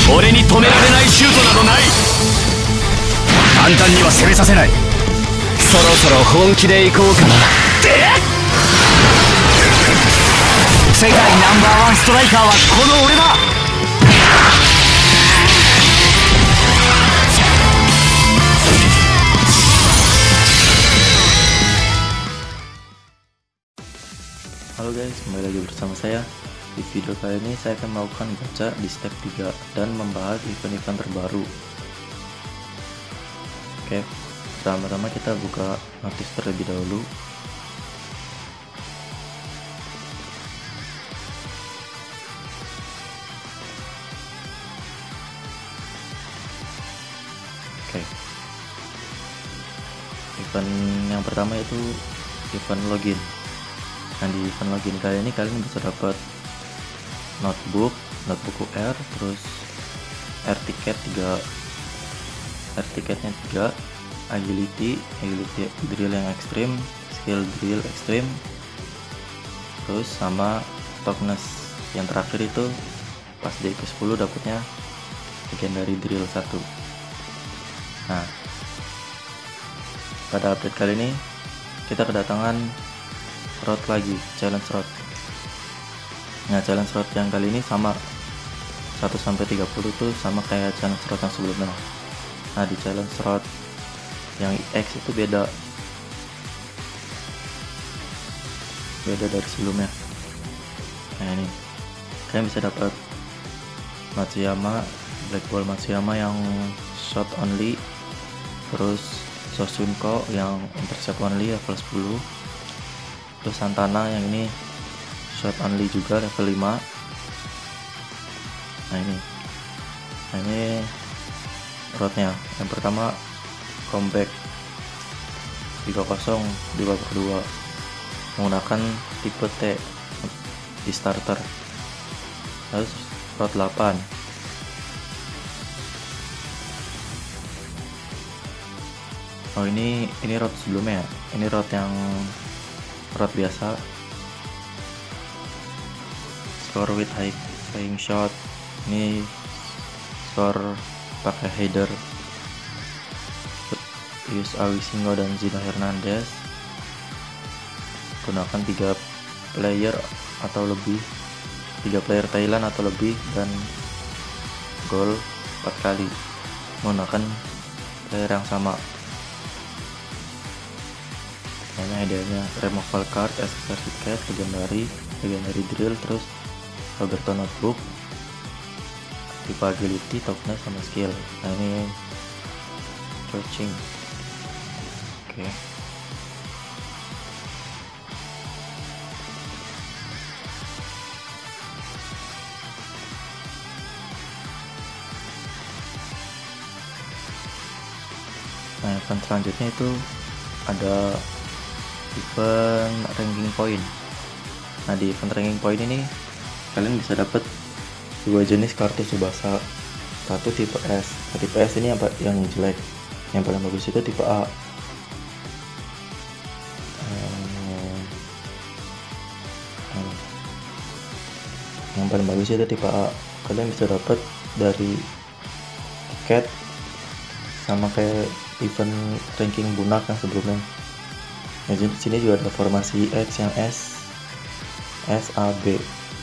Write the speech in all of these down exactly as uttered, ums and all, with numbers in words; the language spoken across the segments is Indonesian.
俺に止められないシュートなどない。簡単には攻めさせない。そろそろ本気で行こうかな。世界ナンバーワンストライカーはこの俺だ。 Halo guys, kembali lagi bersama saya. Di video kali ini saya akan melakukan gacha di step tiga dan membahas event-event terbaru. Oke, pertama-tama kita buka notis terlebih dahulu. Oke, event yang pertama itu event login. Nah, di event login kali ini kalian bisa dapat notebook, notebook U R, terus air ticket tiga, air ticketnya tiga, agility, agility drill yang ekstrim, skill drill ekstrim, terus sama toughness. Yang terakhir itu pas day ke sepuluh dapatnya legendary drill satu. Nah, pada update kali ini kita kedatangan road lagi, challenge road. Nah, challenge road yang kali ini sama satu sampai tiga puluh tuh sama kayak challenge road yang sebelumnya. Nah, di challenge road yang X itu beda beda dari sebelumnya. Nah, ini kalian bisa dapat Matsuyama, Black Ball Matsuyama yang shot only, terus Sosunko yang intercept only level sepuluh, terus Santana yang ini shot only juga level lima. Nah, ini nah ini roadnya. Yang pertama comeback tiga nol di babak kedua menggunakan tipe T di starter. Terus road delapan oh ini ini road sebelumnya. Ini road yang road biasa, score with high flying shot. Ini score pakai header, use Awisingo dan Zina Hernandez, gunakan tiga player atau lebih, tiga player Thailand atau lebih, dan gol empat kali menggunakan player yang sama. Ini hadiahnya removal card, S S R ticket, legendary, legendary drill, terus Roberto notebook, tipe agility, toughness, sama skill. Nah, ini coaching. Oke. Okay. Nah, event selanjutnya itu ada event ranking point. Nah, di event ranking point ini kalian bisa dapat dua jenis kartu Tsubasa. Satu tipe S. Nah, tipe S ini yang, yang jelek. Yang paling bagus itu tipe A. Hmm. Yang paling bagus itu tipe A. Kalian bisa dapat dari tiket sama kayak event ranking bunak yang sebelumnya. Nah, di sini juga ada formasi X yang S, S, A, B.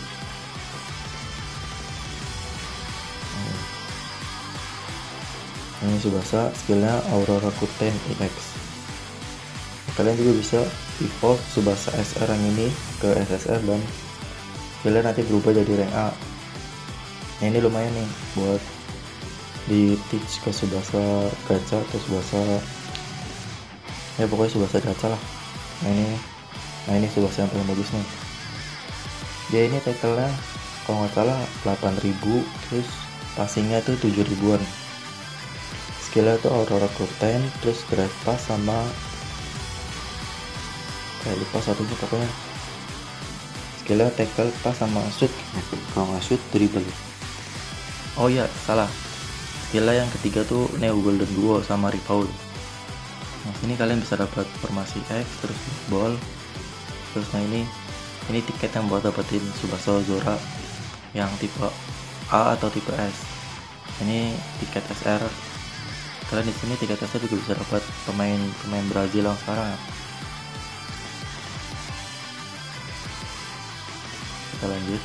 Ini Tsubasa, skillnya Aurora Kuten E X. Kalian juga bisa evolve Tsubasa S R yang ini ke S S R dan skillnya nanti berubah jadi rank A. Nah, ini lumayan nih buat di teach ke Tsubasa gacha atau Tsubasa, ya pokoknya Tsubasa gacha lah. Nah, ini nah ini Tsubasa yang paling bagus nih. Dia ini tackle-nya kalau nggak salah delapan ribu, terus passingnya tuh tujuh ribuan. Skillnya tuh Aurora Curtain, terus drive pass sama kayak lupa satunya pokoknya. Skillnya tackle, pass, sama shoot. Kalau nggak shoot, dribble. Oh iya, salah. Skillnya yang ketiga tuh Neo Golden Duo sama Refoul. Nah, sini kalian bisa dapat formasi X, terus ball, terus nah ini ini tiket yang buat dapetin Tsubasa Zora yang tipe A atau tipe S. Ini tiket S R. Kalian di sini tiket S R juga bisa dapat pemain pemain Brazil yang sekarang ya. Kita lanjut.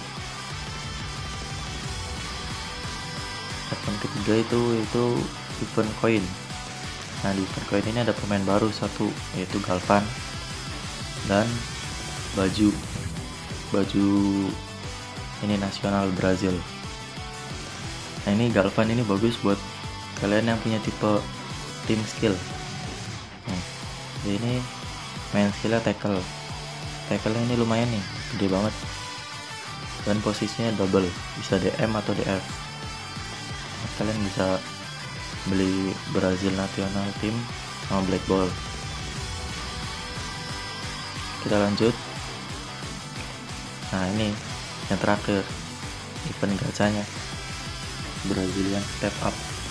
Event ketiga itu itu event koin. Nah, di event koin ini ada pemain baru satu, yaitu Galvan dan baju baju ini nasional Brazil. Nah, ini Galvan ini bagus buat kalian yang punya tipe team skill. Nah, ini main skillnya tackle. Tackle ini lumayan nih, gede banget. Dan posisinya double, bisa D M atau D F. Nah, kalian bisa beli Brazil National Team sama Black Ball. Kita lanjut. Nah, ini yang terakhir, event gacanya Brazilian Step Up.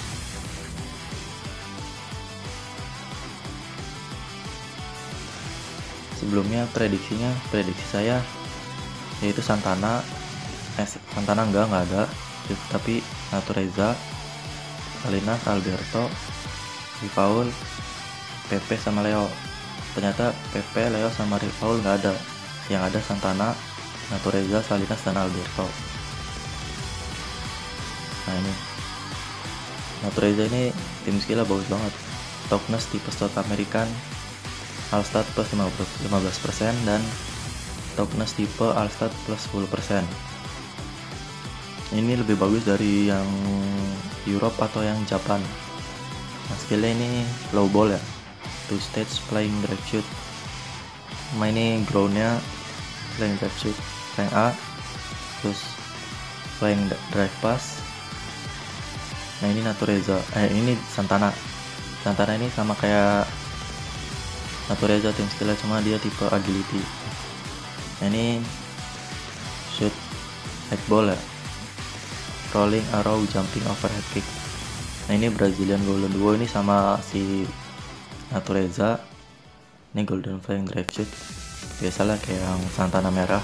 Sebelumnya prediksinya, prediksi saya yaitu Santana, eh, Santana enggak enggak ada, tapi Natureza, Salinas, Alberto, Rivaul, Pepe sama Leo. Ternyata Pepe, Leo sama Rivaul nggak ada, yang ada Santana, Natureza, Salinas dan Alberto. Nah, ini Natureza ini tim skillnya bagus banget. Toughness tipe South American, All-Stat plus lima belas persen dan Toughness tipe All-Stat plus sepuluh persen. Ini lebih bagus dari yang Europe atau yang Japan. Nah, skillnya ini low ball ya, two stage flying drive shoot. Nah, ini groundnya flying drive shoot, flying A, terus flying drive pass. Nah, ini Natureza, eh ini Santana. Santana ini sama kayak Natureza tim skillnya, cuma dia tipe agility. Nah, ini shoot high ball ya, rolling arrow, jumping overhead kick. Nah, ini Brazilian Golden Duo ini sama si Natureza. Ini golden flying drive shoot, biasalah kayak yang Santana merah.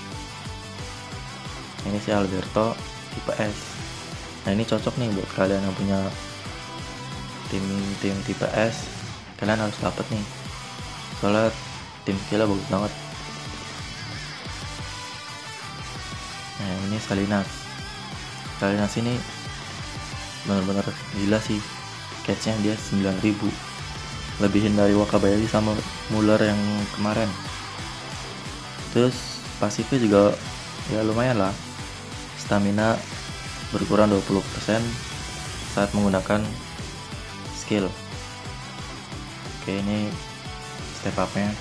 Ini si Alberto tipe S. Nah, ini cocok nih buat kalian yang punya tim tim tipe S. Kalian harus dapet nih, soalnya tim skillnya bagus banget. Nah, ini Salinas. Salinas ini bener-bener gila sih, catchnya dia sembilan ribu, lebihin dari Wakabayashi sama Muller yang kemarin. Terus pasifnya juga ya lumayan lah, stamina berkurang dua puluh persen saat menggunakan skill. Oke, ini step up nya.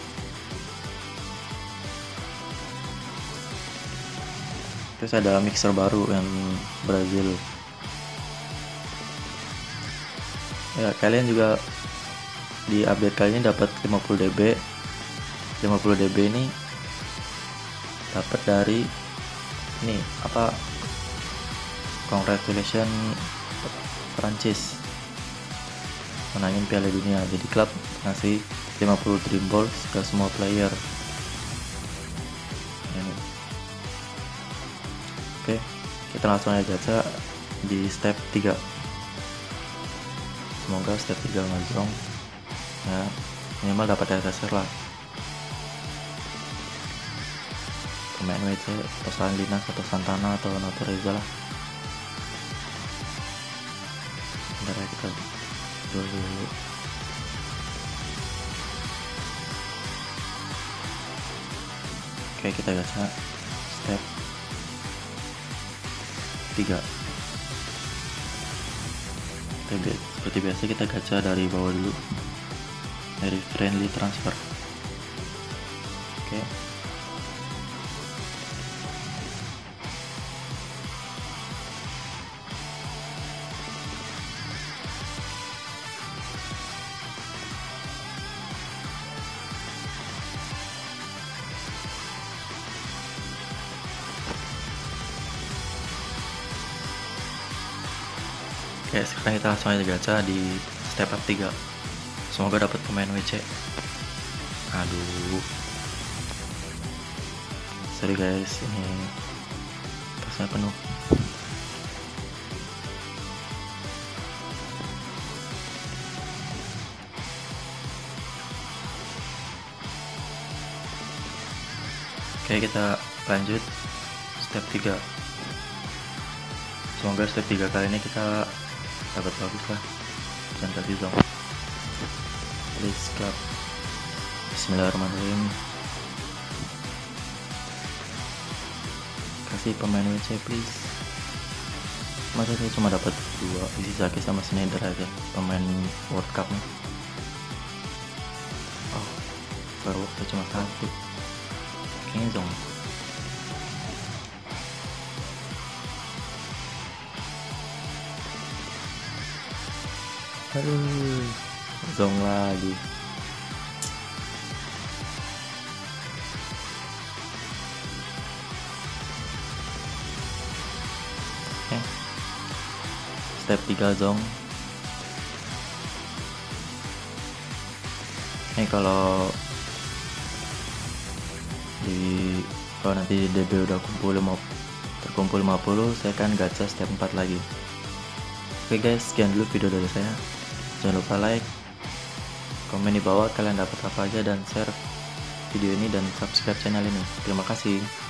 Terus ada mixer baru yang Brazil. Ya, kalian juga di update kali ini dapat lima puluh dB. lima puluh dB ini dapat dari ini apa? Congratulations Prancis menangin Piala Dunia. Jadi klub ngasih lima puluh dream balls ke semua player. Ini. Oke, kita langsung aja gacha di step tiga. Semoga step tiga ngazong ya, minimal dapat S S R lah. Pemain W C atau Salinas atau Santana atau Natureza lah. Bentar ya, kita jual dulu. Oke, kita gacha step tiga. Kita, seperti biasa kita gacha dari bawah dulu, dari friendly transfer. Oke, Oke, sekarang kita langsung aja gacha di step up tiga. Semoga dapat pemain W C. Aduh, sorry guys, ini tasnya penuh. Oke, kita lanjut step tiga. Semoga step tiga kali ini kita dapat bagus lah. Jangan kasih zong. Please clap. Bismillahirrahmanirrahim. Kasih pemain W C please. Masa saya cuma dapat dua, Ishizaki sama Schneider aja pemain World Cup nih. Oh, fireworknya cuma satu. Kayaknya zong. Aduh, zong lagi. Oke, step tiga zong. Ini kalau di kalau nanti D B udah kumpul lima, terkumpul lima puluh, saya akan gacha step empat lagi. Oke guys, sekian dulu video dari saya. Jangan lupa like, komen di bawah kalian dapat apa aja, dan share video ini dan subscribe channel ini. Terima kasih.